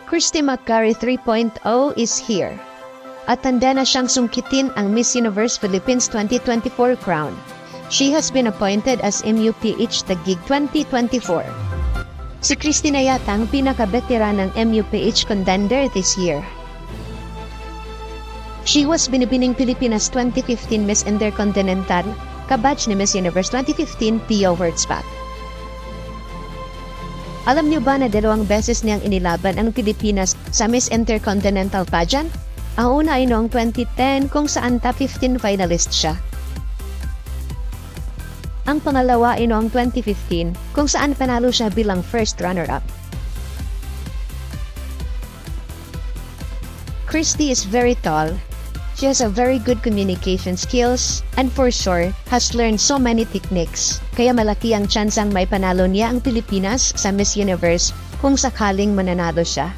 Christy McCary 3.0 is here. At handa na siyang sungkitin ang Miss Universe Philippines 2024 crown. She has been appointed as MUPH Taguig 2024. Si Christy na yata ang pinaka-veteran ng MUPH contender this year. She was binibining Pilipinas 2015 Miss Intercontinental, kabatch ni Miss Universe 2015 Pia Wurtzbach. Alam niyo ba na 2 beses niyang inilaban ang Pilipinas sa Miss Intercontinental pageant? Ang una ay noong 2010 kung saan top 15 finalist siya. Ang pangalawa ay noong 2015 kung saan panalo siya bilang first runner-up. Christy is very tall. She has a very good communication skills and for sure has learned so many techniques. Kaya malaki ang tsansang may panalo niya ang Pilipinas sa Miss Universe kung sakaling mananalo siya.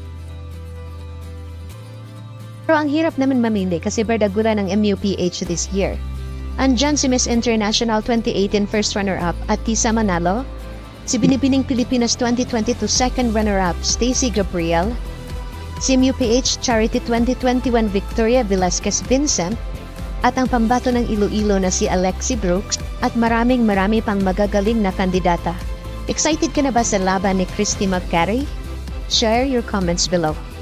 Pero ang hirap naman mamili kasi berdagula ng MUPH this year. Andyan si Miss International 2018 first runner-up at Tisa Manalo, si binibining Pilipinas 2022 second runner-up Stacy Gabriel, si MUPH Charity 2021 Victoria Velasquez Vincent, at ang pambato ng Iloilo na si Alexi Brooks, at marami pang magagaling na kandidata. Excited ka na ba sa laban ni Christy McCary? Share your comments below.